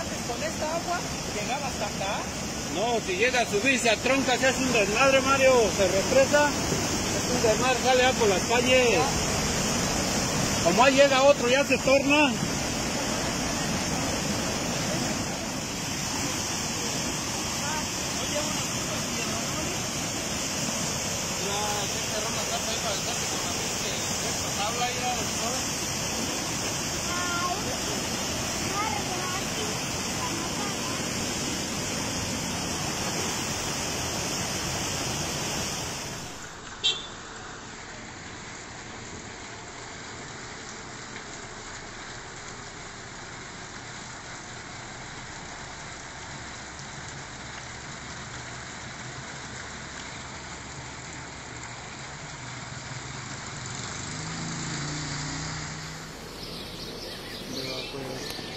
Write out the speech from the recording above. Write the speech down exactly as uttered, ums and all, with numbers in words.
antes con esta agua llegaba hasta acá. No, si llega a subirse a tronca se hace un desmadre, Mario, se represa, es un desmadre, sale ya por las calles. Como ahí llega otro, ya se torna. Pues